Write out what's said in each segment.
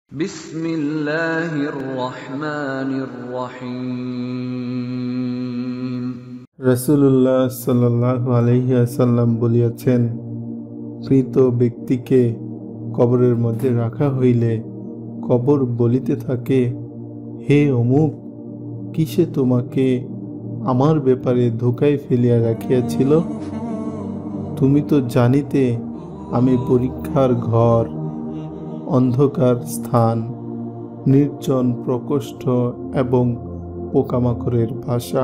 বিসমিল্লাহির রহমানির রহিম। রাসূলুল্লাহ সাল্লাল্লাহু আলাইহি ওয়াসাল্লাম বলিয়াছেন, মৃত ব্যক্তিকে কবরের মধ্যে রাখা হইলে কবর বলিতে থাকে, হে অমুক, কিসে তোমাকে আমার ব্যাপারে ধোকায় ফেলিয়া রাখিয়াছিল? তুমি তো জানিতে আমি পরীক্ষার ঘর, অন্ধকার স্থান, নির্জন প্রকোষ্ঠ এবং পোকামাকড়ের বাসা।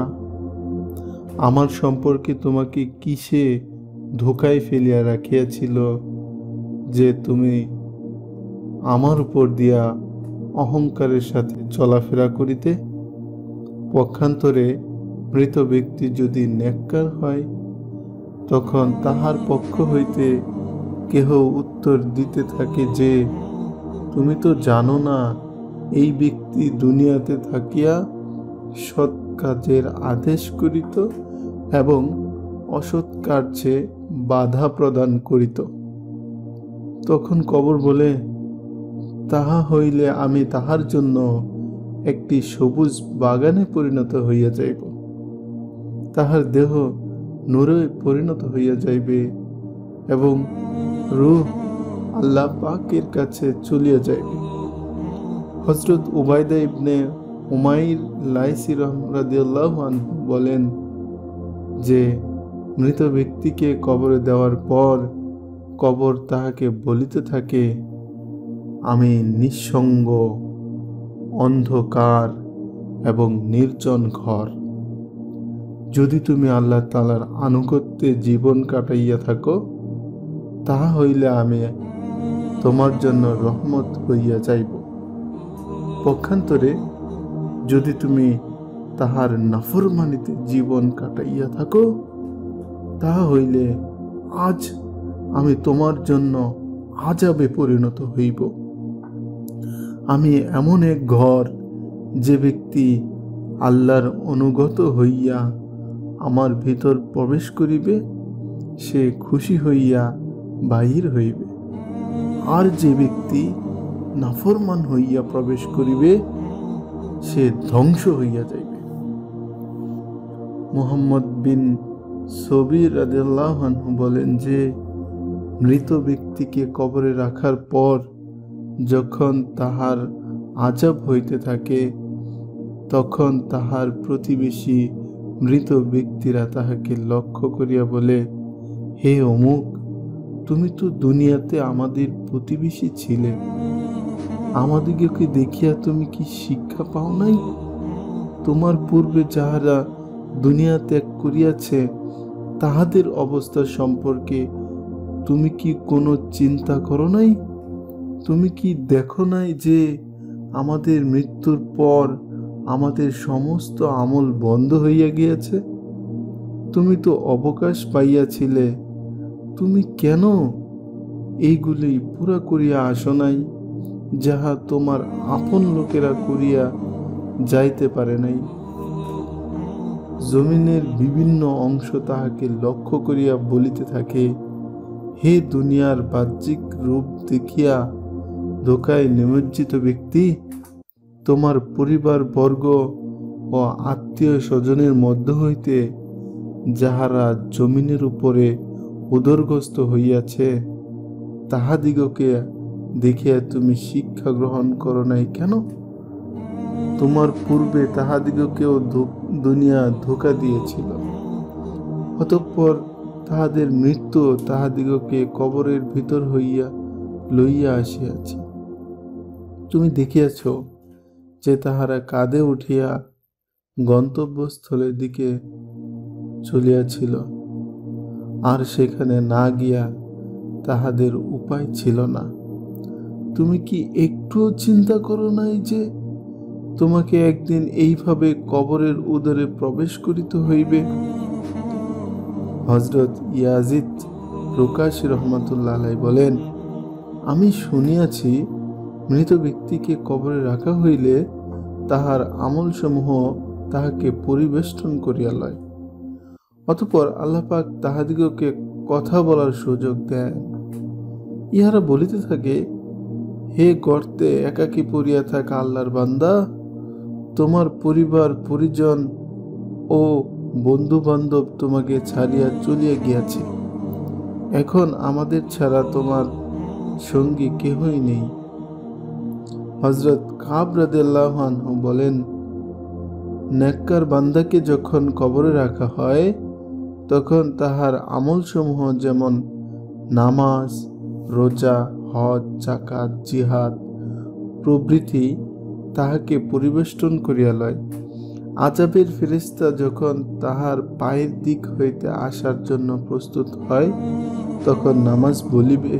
আমার সম্পর্কে তোমাকে কিসে ধোকায় ফেলিয়া রাখিয়াছিল যে তুমি আমার উপর দিয়া অহংকারের সাথে চলাফেরা করিতে? পক্ষান্তরে মৃত ব্যক্তি যদি নেককার হয়, তখন তাহার পক্ষ হইতে কেহ উত্তর দিতে থাকে যে, তুমি তো জানো না এই ব্যক্তি দুনিয়াতে থাকিয়া সৎ কাজের আদেশ করিত এবং অসৎ কার্যে বাধা প্রদান করিত। তখন কবর বলে, তাহা হইলে আমি তাহার জন্য একটি সবুজ বাগানে পরিণত হইয়া যাইব, তাহার দেহ নূরে পরিণত হইয়া যাইবে এবং রূহ আল্লাহ পাকের কাছে চলিয়া যাইবে। হযরত উবাইদা ইবনে উমাইর লাইসি রাদিয়াল্লাহু আনহু বলেন যে, মৃত ব্যক্তিকে কবরে দেওয়ার পর কবর তাহাকে বলিতে থাকে, আমি নিঃসঙ্গ, অন্ধকার এবং নির্জন ঘর। যদি তুমি আল্লাহ তাআলার আনুগত্যে জীবন কাটাইয়া থাকো, তাহা হইলে আমি তোমার জন্য রহমত হইয়া যাইব। পক্ষান্তরে যদি তুমি তাহার নাফরমানিতে জীবন কাটাইয়া থাকো, তাহা হইলে আজ আমি তোমার জন্য আযাবে পরিণত হইব। আমি এমন এক ঘর, যে ব্যক্তি আল্লাহর অনুগত হইয়া আমার ভিতর প্রবেশ করিবে, সে খুশি হইয়া বাহির হইবে, আর যে ব্যক্তি নাফরমান হইয়া প্রবেশ করিবে, সে ধ্বংস হইয়া যাইবে। মুহাম্মদ বিন সবির রাদিয়াল্লাহু আনহু বলেন যে, মৃত ব্যক্তিকে কবরে রাখার পর যখন তাহার আযাব হইতে থাকে, তখন তাহার প্রতিবেশী মৃত ব্যক্তিরা তাহাকে লক্ষ্য করিয়া বলে, হে অমুক, তুমি তো দুনিয়াতে আমাদের প্রতিবেশী ছিলে, আমাদিগকে দেখিয়া তুমি কি শিক্ষা পাও নাই? তোমার পূর্বে যাহারা দুনিয়া ত্যাগ করিয়াছে, তাহাদের অবস্থা সম্পর্কে তুমি কি কোনো চিন্তা করো নাই? তুমি কি দেখো নাই যে আমাদের মৃত্যুর পর আমাদের সমস্ত আমল বন্ধ হইয়া গিয়াছে? তুমি তো অবকাশ পাইয়াছিলে, তুমি কেন এইগুলি পুরা করিয়া আসো নাই, যাহা তোমার আপন লোকেরা করিয়া যাইতে পারে নাই? জমিনের বিভিন্ন অংশ তাহাকে লক্ষ্য করিয়া বলিতে থাকে, হে দুনিয়ার বাহ্যিক রূপ দেখিয়া ধোকায় নিমজ্জিত ব্যক্তি, তোমার পরিবার বর্গ ও আত্মীয় স্বজনের মধ্য হইতে যাহারা জমিনের উপরে উদরগ্রস্ত হইয়াছে, তাহাদিগকে দেখিয়া তুমি শিক্ষা গ্রহণ করো নাই কেন? তোমার পূর্বে তাহাদিগকেও দুনিয়া ধোঁকা দিয়েছিল, অতঃপর তাহাদের মৃত্যু তাহাদিগকে কবরের ভিতর হইয়া লইয়া আসিয়াছে। তুমি দেখিয়াছ যে তাহারা কাঁধে উঠিয়া গন্তব্যস্থলের দিকে চলিয়াছিল, আর সেখানে না গিয়া তাহাদের উপায় ছিল না। তুমি কি একটুও চিন্তা করো নাই যে তোমাকে একদিন এইভাবে কবরের উদরে প্রবেশ করিতে হইবে? হযরত ইয়াজিদ রুকাশী রহমাতুল্লাহ আলাইহি বলেন, আমি শুনিয়াছি মৃত ব্যক্তিকে কবরে রাখা হইলে তাহার আমলসমূহ তাহাকে পরিবেষ্টন করিয়া লয়, অতঃপর আল্লাহ পাক তাহাদিগকে কথা বলার সুযোগ দেন। ইহারা বলিতে থাকে, হে গর্তে একাকী পড়িয়া থাকা আল্লাহর বান্দা, তোমার পরিবার পরিজন ও বন্ধু বান্ধব তোমাকে ছাড়িয়া চলিয়া গিয়াছে। এখন আমাদের ছাড়া তোমার সঙ্গী কেহই নেই। হযরত কাব রাদিয়াল্লাহু আনহু বলেন, নেককার বান্দাকে যখন কবরে রাখা হয় তখন তাহার আমলসমূহ যেমন নামাজ, রোজা, হজ, যাকাত, জিহাদ প্রভৃতি তাহাকে পরিবেষ্টন করিয়া লয়। আযাবের ফেরেশতা যখন তাহার পায়ের দিক হইতে আসার জন্য প্রস্তুত হয় তখন নামাজ বলিবে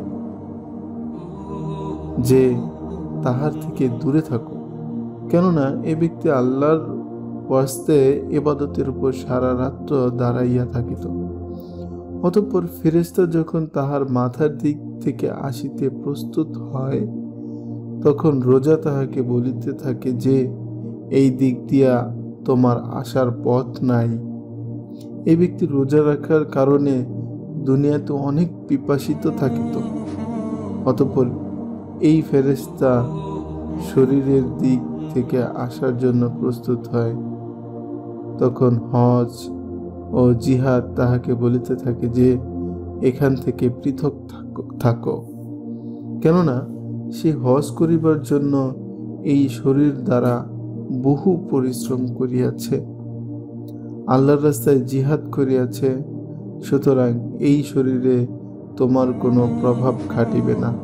যে তাহার থেকে দূরে থাকো, কেননা এ ব্যক্তি আল্লাহর ওয়াস্তে ইবাদতের উপর সারা রাত্র দাঁড়াইয়া থাকিত। অতঃপর ফেরেশতা যখন তাহার মাথার দিক থেকে আসিতে প্রস্তুত হয় তখন রোজা তাহাকে বলিতে থাকে যে এই দিক দিয়া তোমার আসার পথ নাই। এই ব্যক্তি রোজা রাখার কারণে দুনিয়াতে অনেক পিপাসিত থাকিত। অতঃপর এই ফেরেশতা শরীরের দিক থেকে আসার জন্য প্রস্তুত হয়, তখন হজ ও জিহাদ তাহাকে বলিতে থাকে যে এখান থেকে পৃথক থাকো, কেননা সে হজ করিবার জন্য এই শরীর দ্বারা বহু পরিশ্রম করিয়াছে, আল্লাহর রাস্তায় জিহাদ করিয়াছে, সুতরাং এই শরীরে তোমার কোনো প্রভাব খাটিবে না।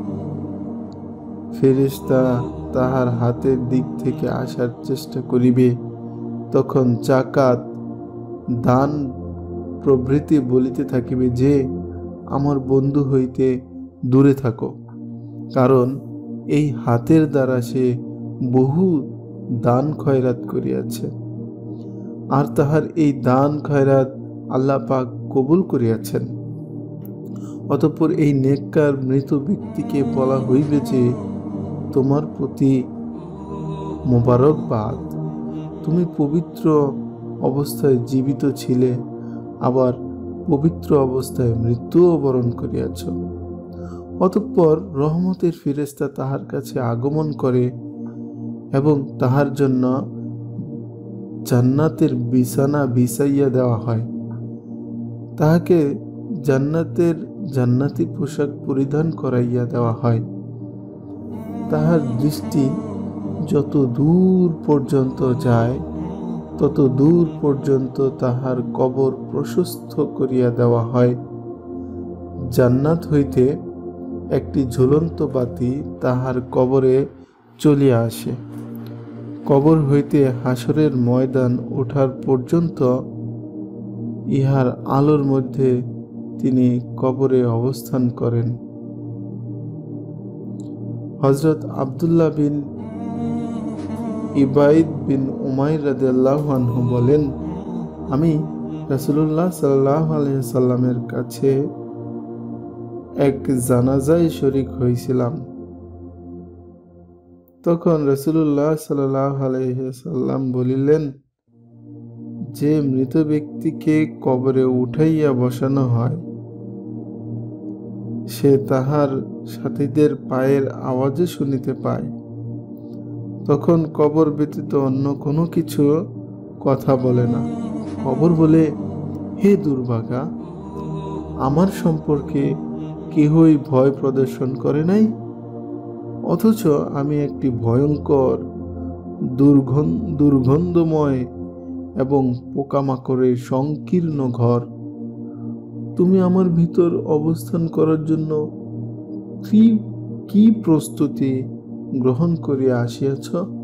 ফেরেশতা তাহার হাতের দিক থেকে আসার চেষ্টা করিবে, তখন যাকাত, দান প্রভৃতি বলিতে থাকিবে যে আমার বন্ধু হইতে দূরে থাকো, কারণ এই হাতের দ্বারা সে বহু দান খয়রাত করিয়াছে, আর তাহার এই দান খয়রাত আল্লাহ পাক কবুল করিয়াছেন। অতঃপর এই নেককার মৃত ব্যক্তিকে বলা হইবে যে তোমার প্রতি মোবারকবাদ, তুমি পবিত্র অবস্থায় জীবিত ছিলে, আবার পবিত্র অবস্থায় মৃত্যুও বরণ করিয়াছ। অতঃপর রহমতের ফেরেশতা তাহার কাছে আগমন করে এবং তাহার জন্য জান্নাতের বিছানা বিছাইয়া দেওয়া হয়। তাহাকে জান্নাতের জান্নাতি পোশাক পরিধান করাইয়া দেওয়া হয়। তাহার দৃষ্টি যত দূর পর্যন্ত যায় তত দূর পর্যন্ত তাহার কবর প্রশস্ত করিয়া দেওয়া হয়। জান্নাত হইতে একটি ঝুলন্ত বাতি তাহার কবরে চলিয়া আসে। কবর হইতে হাসরের ময়দান ওঠার পর্যন্ত ইহার আলোর মধ্যে তিনি কবরে অবস্থান করেন। হযরত আব্দুল্লাহ বিন ইবাইদ বিন উমাইর রাদিয়াল্লাহু আনহু বলেন, আমি রাসূলুল্লাহ সাল্লাল্লাহু আলাইহি ওয়াসাল্লামের কাছে এক জানাজায় শরীক হয়েছিলাম। তখন রাসূলুল্লাহ সাল্লাল্লাহু আলাইহি ওয়াসাল্লাম বলিলেন, যে মৃত ব্যক্তিকে কবরে উঠাইয়া বসানো হয় সে তাহার সাথীদের পায়ের আওয়াজে শুনিতে পায়। তখন কবর ব্যতীত অন্য কোনো কিছু কথা বলে না। কবর বলে, হে দুর্ভাগা, আমার সম্পর্কে কেহই ভয় প্রদর্শন করে নাই, অথচ আমি একটি ভয়ঙ্কর দুর্গন্ধময় এবং পোকামাকড়ের সংকীর্ণ ঘর। তুমি আমার ভিতর অবস্থান করার জন্য কি প্রস্তুতি গ্রহণ করিয়া আসিয়াছ?